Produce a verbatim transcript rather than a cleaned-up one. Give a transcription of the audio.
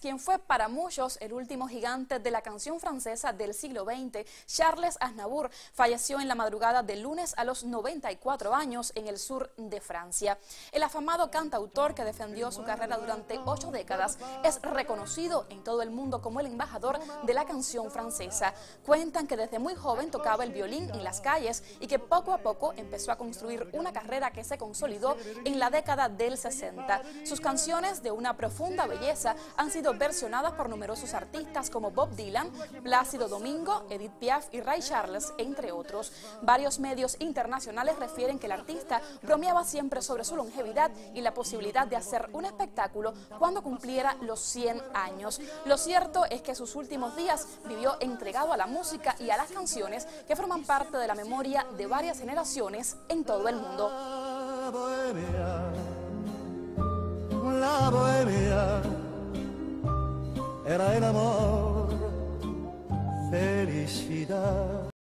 Quien fue para muchos el último gigante de la canción francesa del siglo veinte, Charles Aznavour, falleció en la madrugada del lunes a los noventa y cuatro años en el sur de Francia. El afamado cantautor, que defendió su carrera durante ocho décadas, es reconocido en todo el mundo como el embajador de la canción francesa. Cuentan que desde muy joven tocaba el violín en las calles y que poco a poco empezó a construir una carrera que se consolidó en la década del sesenta. Sus canciones, de una profunda belleza, han sido versionadas por numerosos artistas como Bob Dylan, Plácido Domingo, Edith Piaf y Ray Charles, entre otros. Varios medios internacionales refieren que el artista bromeaba siempre sobre su longevidad y la posibilidad de hacer un espectáculo cuando cumpliera los cien años. Lo cierto es que sus últimos días vivió entregado a la música y a las canciones que forman parte de la memoria de varias generaciones en todo el mundo. La bohemia era el amor, felicidad.